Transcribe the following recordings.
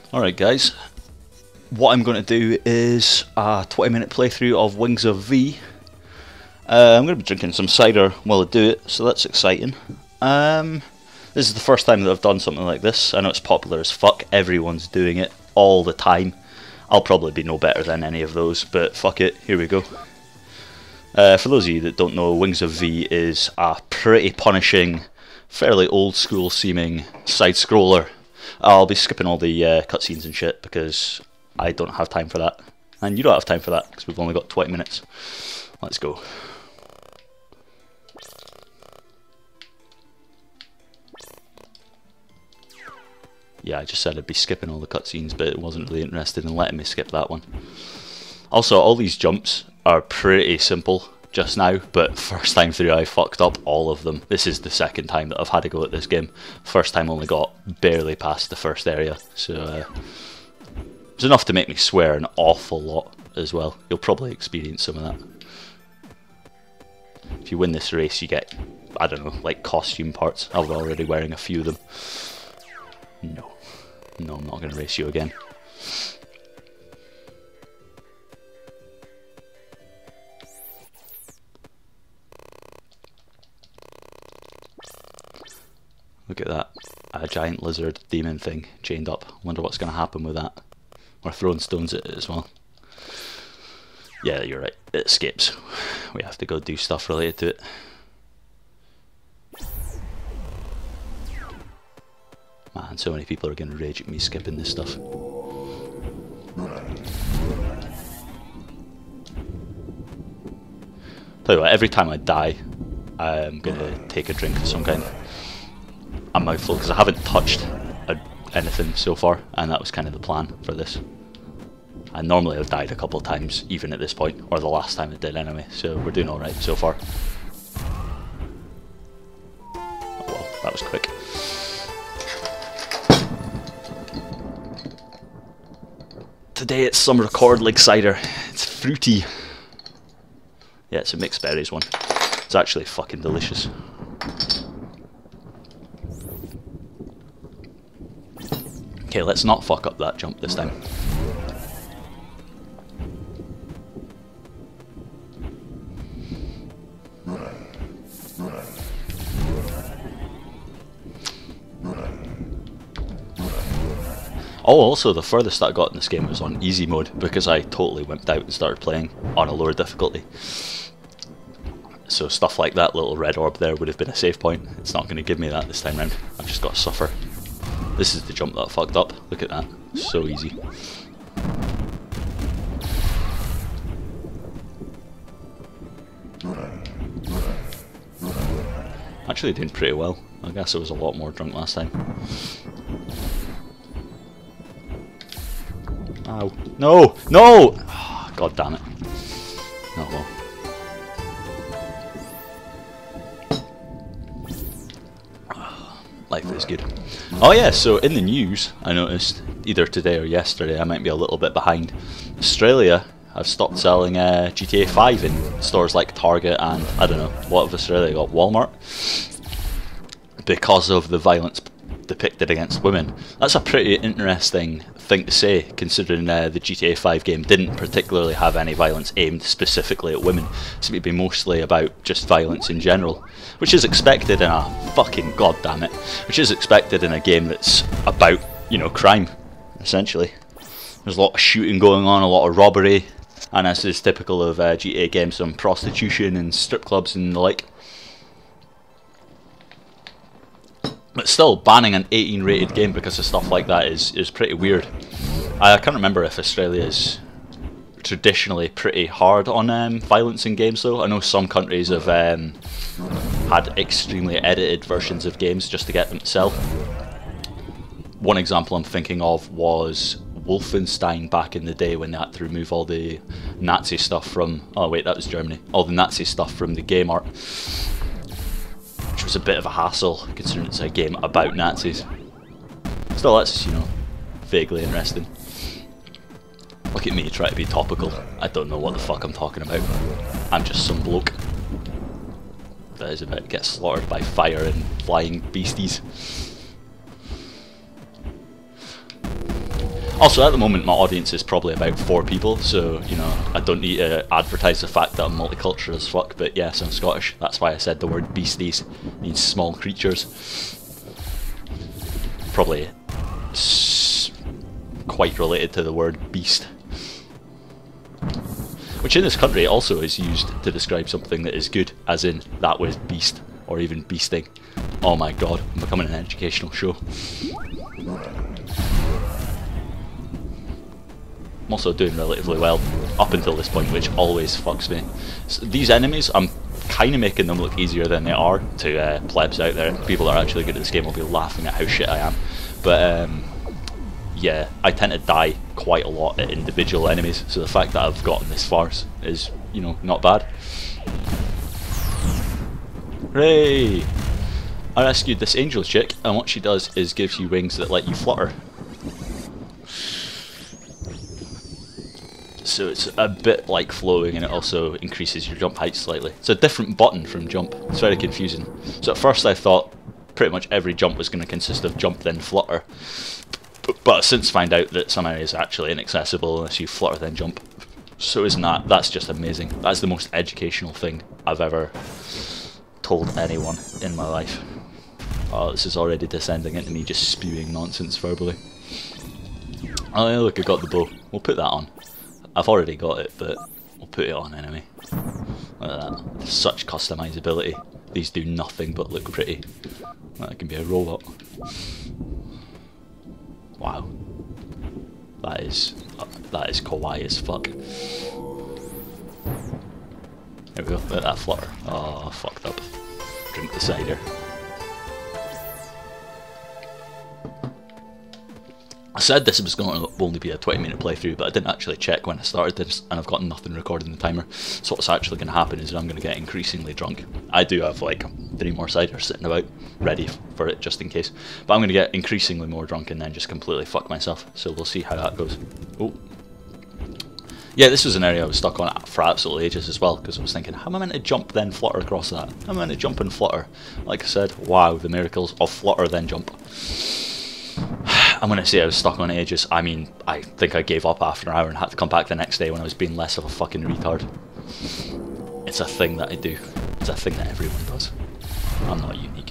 Alright guys, what I'm going to do is a 20-minute playthrough of Wings of V. I'm going to be drinking some cider while I do it, so that's exciting. This is the first time that I've done something like this. I know it's popular as fuck, everyone's doing it all the time. I'll probably be no better than any of those, but fuck it, here we go. For those of you that don't know, Wings of V is a pretty punishing, fairly old school seeming side scroller. I'll be skipping all the cutscenes and shit because I don't have time for that. And you don't have time for that because we've only got 20 minutes. Let's go. Yeah, I just said I'd be skipping all the cutscenes, but it wasn't really interested in letting me skip that one. Also, all these jumps are pretty simple just now, but first time through I fucked up all of them. This is the second time that I've had to go at this game. First time only got barely past the first area, so it's enough to make me swear an awful lot as well. You'll probably experience some of that. If you win this race you get, I don't know, like costume parts. I'm already wearing a few of them. No, I'm not going to race you again. Look at that, a giant lizard demon thing chained up. Wonder what's going to happen with that. We're throwing stones at it as well. Yeah, you're right, it escapes. We have to go do stuff related to it. Man, so many people are going to rage at me skipping this stuff. Tell you what, every time I die, I'm going to take a drink of some kind. A mouthful, because I haven't touched anything so far, and that was kind of the plan for this. And normally I've died a couple of times, even at this point, or the last time I did anyway, so we're doing alright so far. Oh well, that was quick. Today it's some Record League cider. It's fruity. Yeah, it's a mixed berries one. It's actually fucking delicious. Okay, let's not fuck up that jump this time. Oh, also the furthest I got in this game was on easy mode because I totally wimped out and started playing on a lower difficulty. So stuff like that little red orb there would have been a save point. It's not going to give me that this time round. I've just got to suffer. This is the jump that I fucked up. Look at that. So easy. Actually doing pretty well. I guess I was a lot more drunk last time. Ow. No! No! Oh, God damn it. Not well. Life is good. Oh yeah, so in the news, I noticed, either today or yesterday, I might be a little bit behind. Australia have stopped selling GTA 5 in stores like Target and, I don't know, what have Australia got, Walmart? Because of the violence depicted against women. That's a pretty interesting thing to say, considering the GTA 5 game didn't particularly have any violence aimed specifically at women. It seemed to be mostly about just violence in general, which is expected in a fucking goddamn it, which is expected in a game that's about, you know, crime, essentially. There's a lot of shooting going on, a lot of robbery, and as is typical of GTA games, some prostitution and strip clubs and the like. But still, banning an 18 rated game because of stuff like that is pretty weird. I can't remember if Australia is traditionally pretty hard on violence in games though. I know some countries have had extremely edited versions of games just to get them to sell. One example I'm thinking of was Wolfenstein back in the day when they had to remove all the Nazi stuff from... Oh wait, that was Germany. All the Nazi stuff from the game art. Which was a bit of a hassle, considering it's a game about Nazis. Still, that's, you know, vaguely interesting. Look at me try to be topical. I don't know what the fuck I'm talking about. I'm just some bloke that is about to get slaughtered by fire and flying beasties. Also, at the moment, my audience is probably about 4 people, so, you know, I don't need to advertise the fact that I'm multicultural as fuck, but yes, I'm Scottish. That's why I said the word beasties. It means small creatures. Probably quite related to the word beast. Which in this country also is used to describe something that is good, as in that with beast, or even beasting. Oh my god, I'm becoming an educational show. I'm also doing relatively well up until this point, which always fucks me. So these enemies, I'm kind of making them look easier than they are to plebs out there. People that are actually good at this game will be laughing at how shit I am. But yeah, I tend to die quite a lot at individual enemies, so the fact that I've gotten this far is, you know, not bad. Hooray! I rescued this angel chick, and what she does is gives you wings that let you flutter. So it's a bit like flowing, and it also increases your jump height slightly. It's a different button from jump. It's very confusing. So at first I thought pretty much every jump was going to consist of jump then flutter. But I've since found out that some areas are actually inaccessible unless you flutter then jump. So isn't that? That's just amazing. That's the most educational thing I've ever told anyone in my life. Oh, this is already descending into me just spewing nonsense verbally. Oh yeah, look, I got the bow. We'll put that on. I've already got it, but we'll put it on anyway. Look at that. Such customizability. These do nothing but look pretty. That can be a robot. Wow. That is kawaii as fuck. There we go, let that flutter. Oh, fucked up. Drink the cider. I said this was going to only be a 20-minute playthrough, but I didn't actually check when I started this, and I've got nothing recorded in the timer. So what's actually going to happen is I'm going to get increasingly drunk. I do have like 3 more ciders sitting about, ready for it just in case. But I'm going to get increasingly more drunk and then just completely fuck myself. So we'll see how that goes. Oh. Yeah, this was an area I was stuck on for absolute ages as well, because I was thinking, how am I meant to jump then flutter across that? How am I meant to jump and flutter? Like I said, wow, the miracles of flutter then jump. I'm going to say I was stuck on ages. I mean, I think I gave up after an hour and had to come back the next day when I was being less of a fucking retard. It's a thing that I do. It's a thing that everyone does. I'm not unique.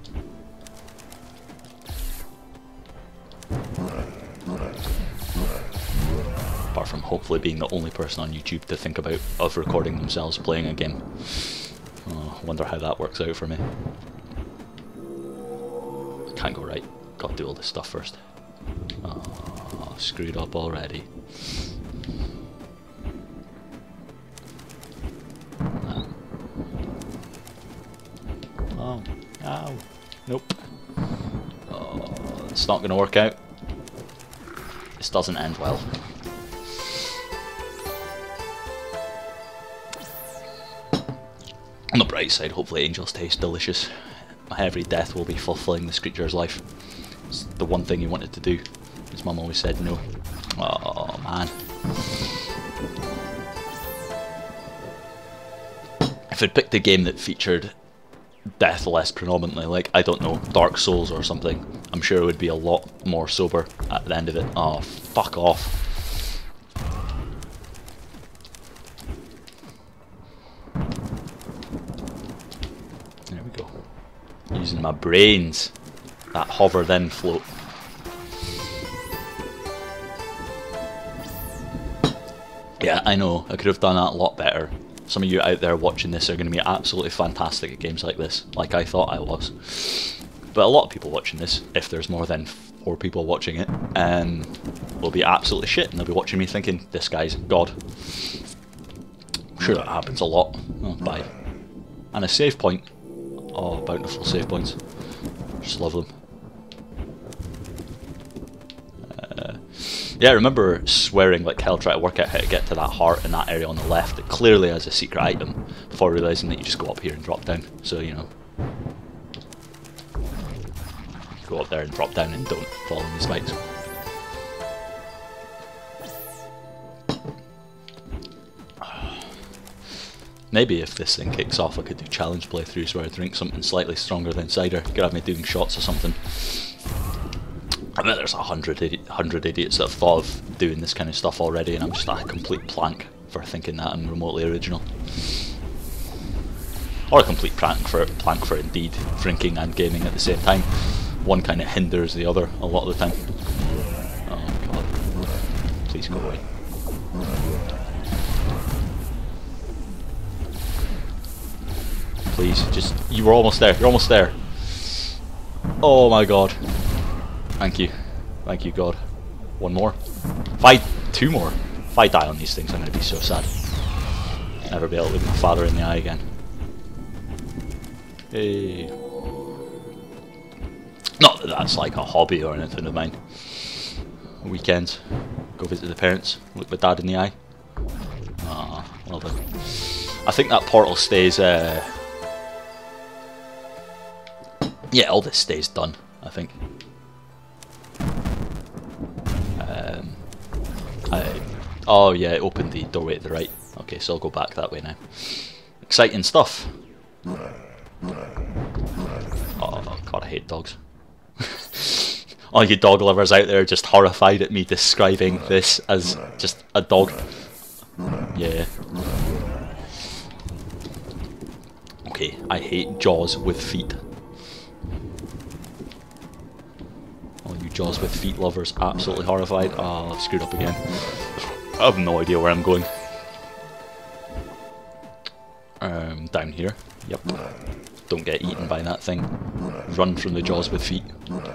Apart from hopefully being the only person on YouTube to think about of recording themselves playing a game. Oh, I wonder how that works out for me. Can't go right. Gotta do all this stuff first. Oh, screwed up already. Oh, ow. Nope. Oh, it's not gonna work out. This doesn't end well. On the bright side, hopefully angels taste delicious. My every death will be fulfilling this creature's life. It's the one thing he wanted to do. His mum always said no. Oh man. If I'd picked a game that featured death less predominantly, like, I don't know, Dark Souls or something, I'm sure it would be a lot more sober at the end of it. Oh, fuck off. There we go. Using my brains. That hover then float. Yeah, I know, I could have done that a lot better. Some of you out there watching this are going to be absolutely fantastic at games like this, like I thought I was. But a lot of people watching this, if there's more than 4 people watching it, will be absolutely shit, and they'll be watching me thinking, this guy's God. I'm sure that happens a lot. Oh, bye. And a save point. Oh, bountiful save points. Just love them. Yeah, I remember swearing like hell trying to work out how to get to that heart in that area on the left that clearly has a secret item, before realising that you just go up here and drop down. So, you know, go up there and drop down and don't fall on the spikes. Maybe if this thing kicks off I could do challenge playthroughs where I drink something slightly stronger than cider. Could have me doing shots or something. I bet there's 100 idiots that have thought of doing this kind of stuff already, and I'm just a complete plank for thinking that I'm remotely original. Or a complete plank for indeed drinking and gaming at the same time. One kind of hinders the other a lot of the time. Oh god. Please go away. Please, just... You were almost there. You're almost there. Oh my god. Thank you. Thank you, God. One more. Two more. If I die on these things, I'm going to be so sad. Never be able to look my father in the eye again. Hey. Not that that's like a hobby or anything of mine. A weekend, go visit the parents, look my dad in the eye. Ah, well done. I think that portal stays... yeah, all this stays done, I think. Oh yeah, it opened the doorway to the right. Okay, so I'll go back that way now. Exciting stuff. Oh god, I hate dogs. All you dog lovers out there just horrified at me describing this as just a dog. Yeah. Okay, I hate Jaws with feet. All you Jaws with feet lovers absolutely horrified. Oh, I've screwed up again. I have no idea where I'm going. Down here. Yep. Don't get eaten by that thing. Run from the Jaws with feet.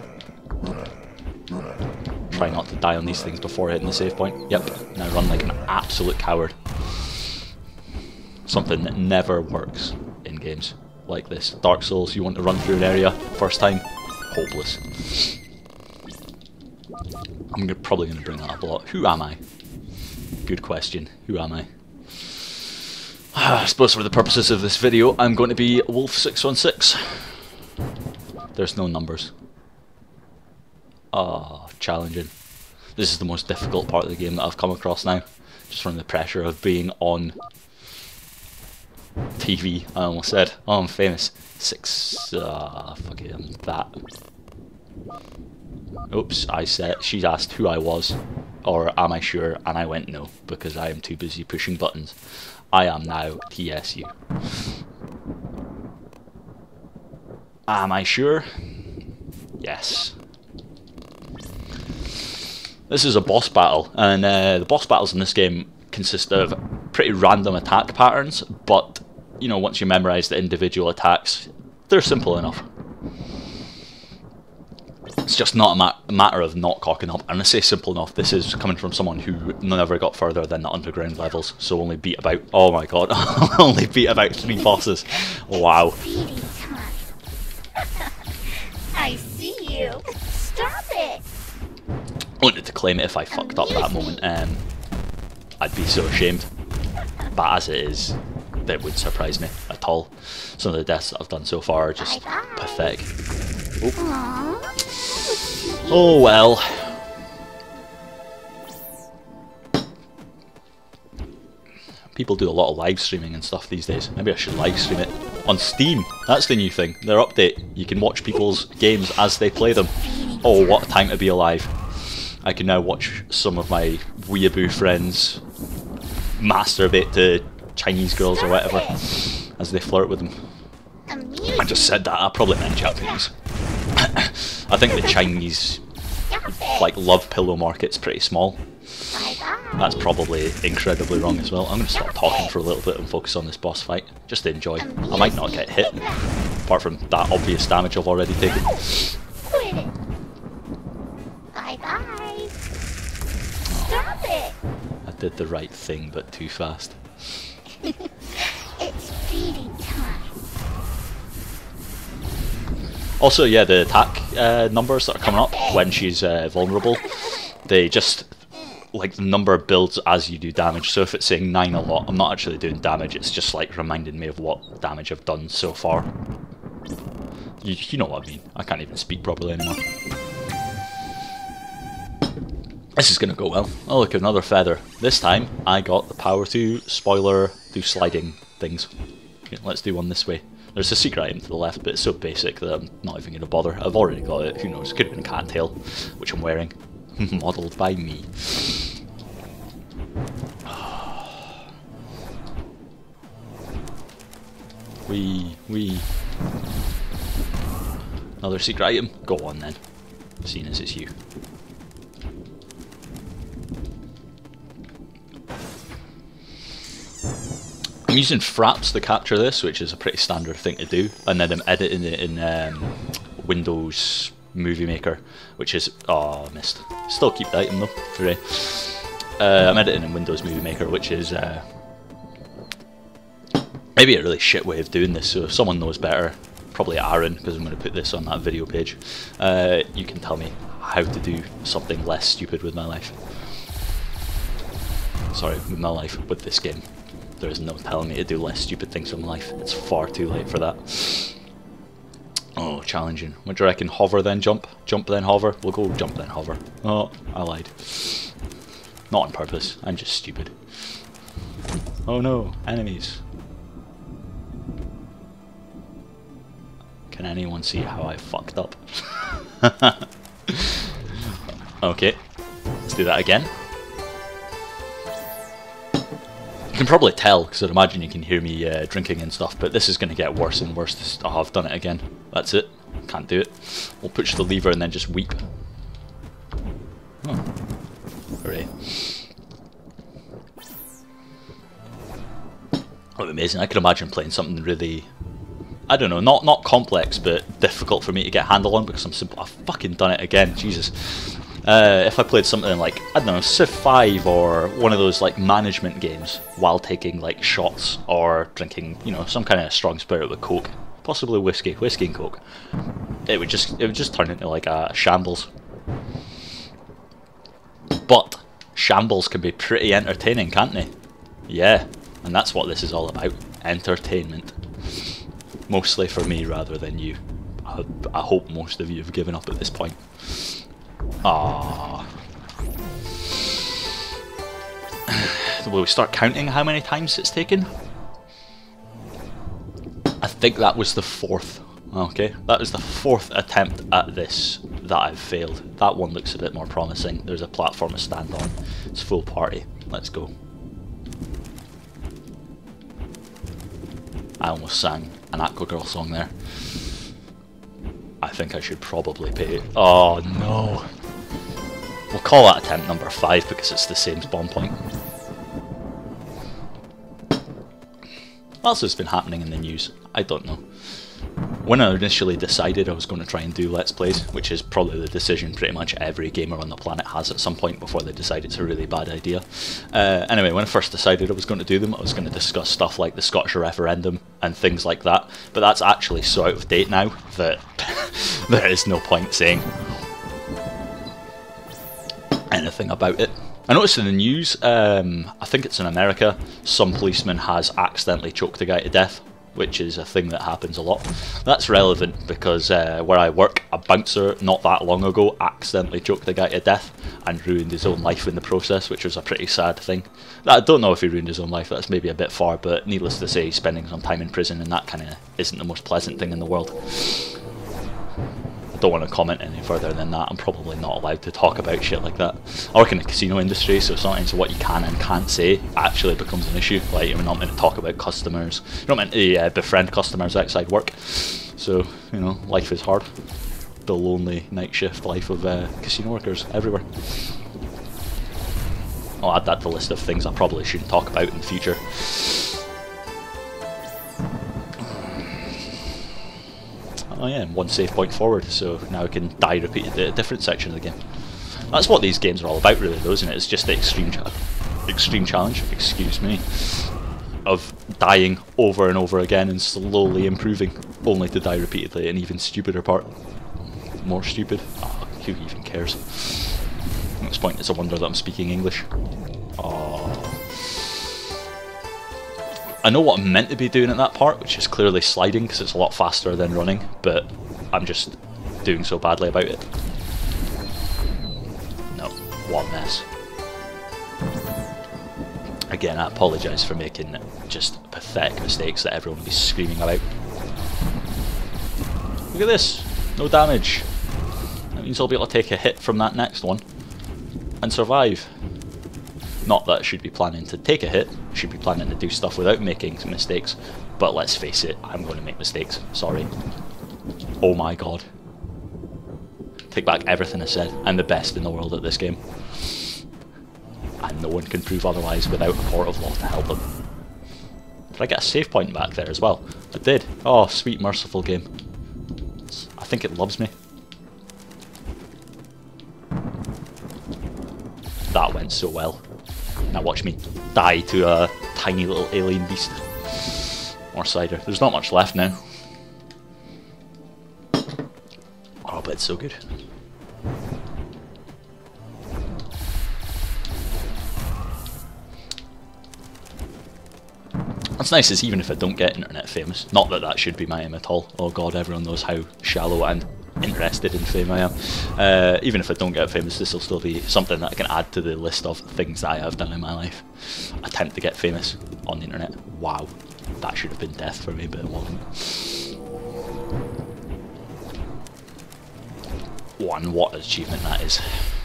Try not to die on these things before hitting the save point. Yep. Now run like an absolute coward. Something that never works in games like this. Dark Souls, you want to run through an area first time? Hopeless. I'm probably going to bring that up a lot. Who am I? Good question. Who am I? I suppose for the purposes of this video, I'm going to be Wolf616. There's no numbers. Ah, challenging. This is the most difficult part of the game that I've come across now. Just from the pressure of being on TV. I almost said, oh, I'm famous. Fuck it, I'm that. Oops, she asked who I was, or am I sure, and I went no, because I am too busy pushing buttons. I am now TSU. Am I sure? Yes. This is a boss battle, and the boss battles in this game consist of pretty random attack patterns, but, you know, once you memorize the individual attacks, they're simple enough. It's just not a matter of not cocking up, and I say simple enough, this is coming from someone who never got further than the underground levels, so only beat about, oh my god, only beat about 3 bosses. Wow. I see you. Stop it. I wanted to claim it if I fucked up that moment, I'd be so ashamed, but as it is, that wouldn't surprise me at all. Some of the deaths that I've done so far are just pathetic. Oh. Oh well. People do a lot of live streaming and stuff these days. Maybe I should live stream it on Steam. That's the new thing. Their update. You can watch people's games as they play them. Oh, what a time to be alive. I can now watch some of my weeaboo friends masturbate to Chinese girls or whatever as they flirt with them. I just said that. I probably meant Japanese. I think the Chinese like love pillow market's pretty small. That's probably incredibly wrong as well. I'm going to stop talking for a little bit and focus on this boss fight, just to enjoy. I might not get hit, apart from that obvious damage I've already taken. Bye bye. Stop it. I did the right thing, but too fast. It's feeding time. Also, yeah, the attack numbers that are coming up when she's vulnerable, they just, like, the number builds as you do damage. So if it's saying 9 a lot, I'm not actually doing damage, it's just like reminding me of what damage I've done so far. You know what I mean. I can't even speak properly anymore. This is going to go well. Oh look, another feather. This time I got the power to, spoiler, do sliding things. Okay, let's do one this way. There's a secret item to the left, but it's so basic that I'm not even going to bother. I've already got it. Who knows? Could have been a cattail, which I'm wearing. Modelled by me. Wee. Another secret item? Go on then. Seeing as it's you. I'm using fraps to capture this, which is a pretty standard thing to do, and then I'm editing it in Windows Movie Maker, which is... oh, I missed. Still keep the item though. Hooray. I'm editing in Windows Movie Maker, which is maybe a really shit way of doing this, so if someone knows better, probably Aaron, because I'm going to put this on that video page, you can tell me how to do something less stupid with my life. Sorry, with my life, with this game. There is no telling me to do less stupid things in life. It's far too late for that. Oh, challenging. What do you reckon? Hover then jump? Jump then hover? We'll go jump then hover. Oh, I lied. Not on purpose. I'm just stupid. Oh no, enemies. Can anyone see how I fucked up? Okay, let's do that again. You can probably tell, because I'd imagine you can hear me drinking and stuff, but this is going to get worse and worse. Oh, I've done it again. That's it. Can't do it. We'll push the lever and then just weep. Oh. Hooray. Oh, amazing. I could imagine playing something really... I don't know, not complex, but difficult for me to get a handle on because I'm simple. I've fucking done it again, Jesus. If I played something like, I don't know, Civ 5 or one of those like management games while taking like shots or drinking, you know, some kind of strong spirit with Coke, possibly whiskey and Coke, it would just turn into like a shambles. But shambles can be pretty entertaining, can't they? Yeah, and that's what this is all about, entertainment. Mostly for me rather than you. I hope most of you have given up at this point. Ah. Will we start counting how many times it's taken? I think that was the 4th. Okay, that was the 4th attempt at this that I've failed. That one looks a bit more promising. There's a platform to stand on. It's full party. Let's go. I almost sang an Aqua Girl song there. I think I should probably pay it. Oh no. We'll call that attempt number 5 because it's the same spawn point. What else has been happening in the news? I don't know. When I initially decided I was going to try and do Let's Plays, which is probably the decision pretty much every gamer on the planet has at some point before they decide it's a really bad idea. Anyway, when I first decided I was going to do them, I was going to discuss stuff like the Scottish referendum and things like that, but that's actually so out of date now that there is no point saying anything about it. I noticed in the news, I think it's in America, some policeman has accidentally choked a guy to death, which is a thing that happens a lot. That's relevant because where I work, a bouncer not that long ago accidentally choked a guy to death and ruined his own life in the process, which was a pretty sad thing. I don't know if he ruined his own life, that's maybe a bit far, but needless to say, spending some time in prison and that kind of isn't the most pleasant thing in the world. I don't want to comment any further than that. I'm probably not allowed to talk about shit like that. I work in the casino industry, so sometimes what you can and can't say actually becomes an issue. Like, you're not meant to talk about customers, you're not meant to befriend customers outside work. So, you know, life is hard. The lonely night shift life of casino workers everywhere. I'll add that to the list of things I probably shouldn't talk about in the future. Oh yeah, one save point forward, so now I can die repeatedly at a different section of the game. That's what these games are all about really though, isn't it? It's just the extreme challenge, excuse me, of dying over and over again and slowly improving, only to die repeatedly, an even stupider part. More stupid? Oh, who even cares? At this point it's a wonder that I'm speaking English. Oh. I know what I'm meant to be doing at that part, which is clearly sliding because it's a lot faster than running, but I'm just doing so badly about it. No, what a mess. Again, I apologise for making just pathetic mistakes that everyone will be screaming about. Look at this. No damage. That means I'll be able to take a hit from that next one and survive. Not that I should be planning to take a hit. I should be planning to do stuff without making some mistakes. But let's face it, I'm going to make mistakes. Sorry. Oh my god. Take back everything I said. I'm the best in the world at this game. And no one can prove otherwise without a court of law to help them. Did I get a save point back there as well? I did. Oh, sweet merciful game. I think it loves me. That went so well. Now watch me die to a tiny little alien beast. More cider. There's not much left now. Oh, but it's so good. What's nice is even if I don't get internet famous, not that that should be my aim at all. Oh god, everyone knows how shallow and interested in fame I am. Even if I don't get famous, this will still be something that I can add to the list of things that I have done in my life. Attempt to get famous on the internet. Wow, that should have been death for me, but it wasn't. One, what an achievement that is.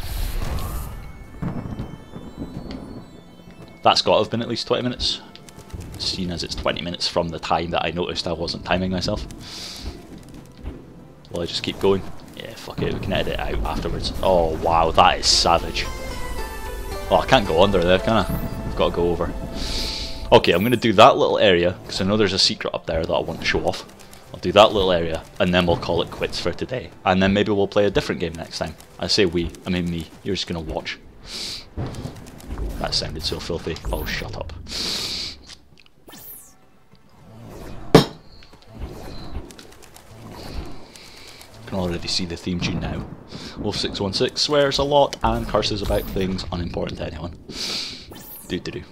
That's got to have been at least 20 minutes. Seeing as it's 20 minutes from the time that I noticed I wasn't timing myself. Will I just keep going? Yeah, fuck it, we can edit it out afterwards. Oh wow, that is savage. Oh, I can't go under there, can I? I've got to go over. Okay, I'm going to do that little area, because I know there's a secret up there that I want to show off. I'll do that little area, and then we'll call it quits for today. And then maybe we'll play a different game next time. I say we, I mean me. You're just going to watch. That sounded so filthy. Oh, shut up. Can already see the theme tune now. Wolf616 swears a lot and curses about things unimportant to anyone. Do.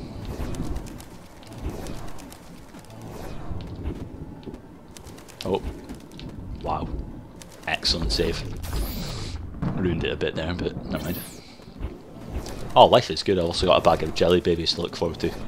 Oh, wow. Excellent save. Ruined it a bit there, but never mind. Oh, life is good. I also got a bag of jelly babies to look forward to.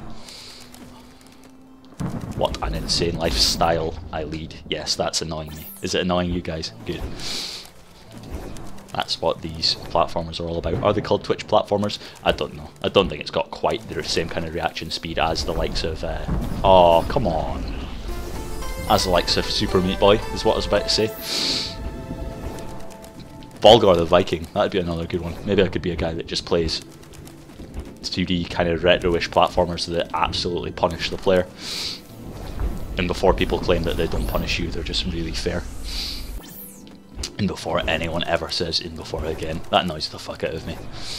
What an insane lifestyle I lead. Yes, that's annoying me. Is it annoying you guys? Good. That's what these platformers are all about. Are they called Twitch platformers? I don't know. I don't think it's got quite the same kind of reaction speed as the likes of... oh, come on. As the likes of Super Meat Boy, is what I was about to say. Volgar the Viking. That'd be another good one. Maybe I could be a guy that just plays 2D kind of retro-ish platformers that absolutely punish the player. And before people claim that they don't punish you, they're just really fair. And before anyone ever says in before again, that annoys the fuck out of me.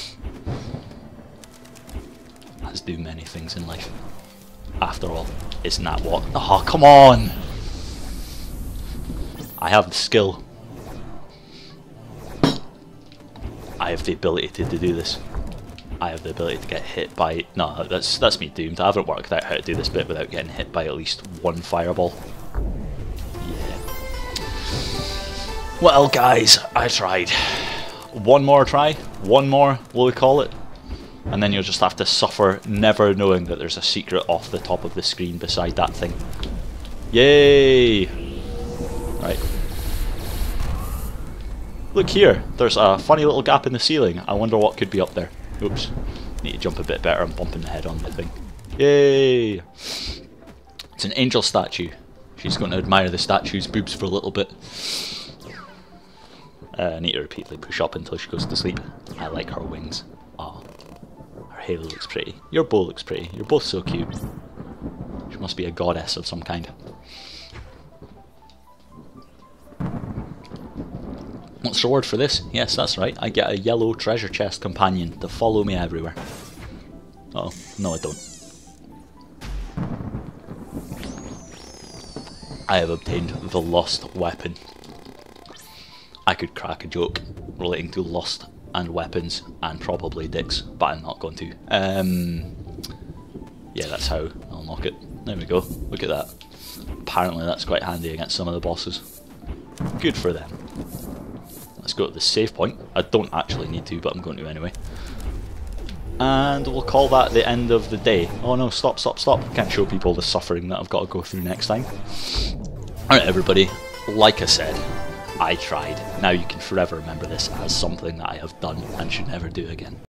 As do many things in life. After all, isn't that what? Oh, come on! I have the skill. I have the ability to do this. I have the ability to get hit by... No, that's me doomed. I haven't worked out how to do this bit without getting hit by at least one fireball. Yeah. Well, guys, I tried. One more try. One more, will we call it? And then you'll just have to suffer never knowing that there's a secret off the top of the screen beside that thing. Yay! Right. Look here. There's a funny little gap in the ceiling. I wonder what could be up there. Oops. Need to jump a bit better. I'm bumping the head on the thing. Yay! It's an angel statue. She's going to admire the statue's boobs for a little bit. I need to repeatedly push up until she goes to sleep. I like her wings. Oh, her halo looks pretty. Your bow looks pretty. You're both so cute. She must be a goddess of some kind. What's the reward for this? Yes, that's right. I get a yellow treasure chest companion to follow me everywhere. Oh, no I don't. I have obtained the lost weapon. I could crack a joke relating to lust and weapons and probably dicks, but I'm not going to. Yeah, that's how I'll knock it. There we go. Look at that. Apparently that's quite handy against some of the bosses. Good for them. Let's go to the save point. I don't actually need to, but I'm going to anyway. And we'll call that the end of the day. Oh no, stop. Can't show people the suffering that I've got to go through next time. Alright everybody, like I said, I tried. Now you can forever remember this as something that I have done and should never do again.